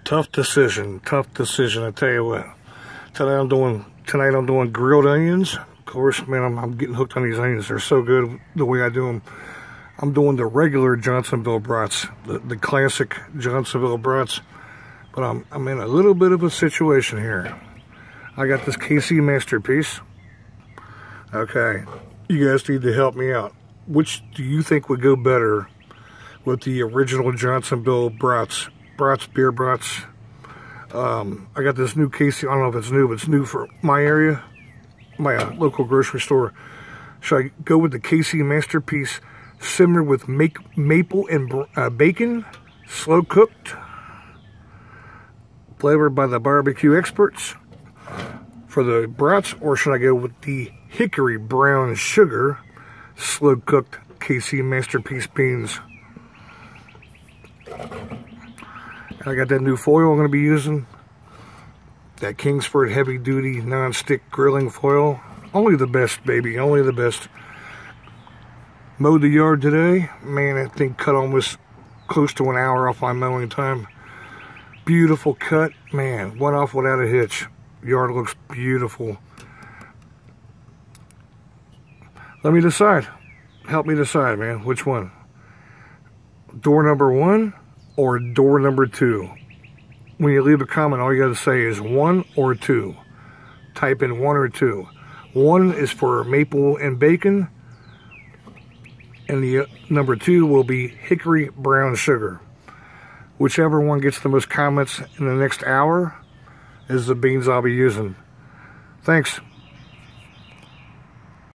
Tough decision, I tell you what. Tonight I'm doing grilled onions. Of course, man, I'm getting hooked on these onions. They're so good the way I do them. I'm doing the regular Johnsonville brats, the classic Johnsonville brats. But I'm in a little bit of a situation here. I got this KC Masterpiece. Okay, you guys need to help me out. Which do you think would go better with the original Johnsonville brats, beer brats? I got this new KC, I don't know if it's new, but it's new for my area, my local grocery store. Should I go with the KC Masterpiece, simmered with maple and bacon, slow cooked, flavored by the barbecue experts for the brats, or should I go with the hickory brown sugar, slow cooked KC Masterpiece beans? I got that new foil I'm going to be using, that Kingsford heavy duty non-stick grilling foil. Only the best, baby, only the best. Mowed the yard today. Man, that thing cut almost close to an hour off my mowing time. Beautiful cut, man, went off without a hitch. Yard looks beautiful. Let me decide. Help me decide, man. Which one? Door number 1 or door number 2? When you leave a comment, all you got to say is 1 or 2. Type in 1 or 2. 1 is for maple and bacon, and the number 2 will be hickory brown sugar. Whichever one gets the most comments in the next hour is the beans I'll be using. Thanks.